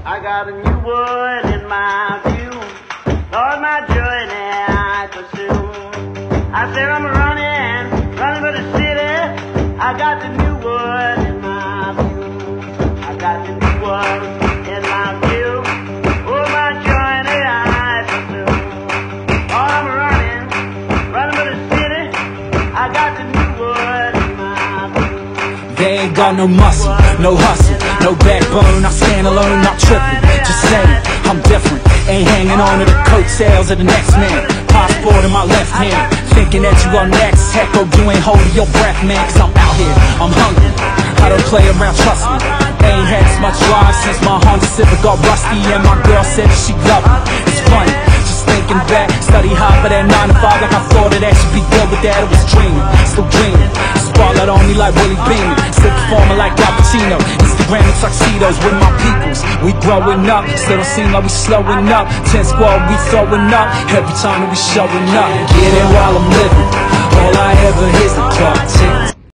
I got a new word in my view. Lord, my journey I pursue. I said I'm running for the city. I got the new word in my view. I got the new word in my view. Oh, my journey I pursue. Lord, I'm running for the city. I got the new word in my view. They ain't got no muscle, no hustle, no backbone. I stand alone, not tripping. Just saying, I'm different. Ain't hanging on to the coattails of the next man. Passport in my left hand, thinking that you are next. Heck, oh, you ain't holding your breath, man. Cause I'm out here, I'm hungry. I don't play around, trust me. Ain't had as much drive since my Honda Civic got rusty. And my girl said that she loved me. It's funny, just thinking back. Study hard for that 9 to 5 like I thought it actually be good with that. It was dreaming, still dreaming. Spotlight on me like Willie Beamen. Still performing like Al Pacino. Instagram and tuxedos with my peoples. We growing up, still don't seem like we slowing up. 10 squad, we throwing up every time that we showing up. Get it while I'm living. All I ever hear is the clock tick.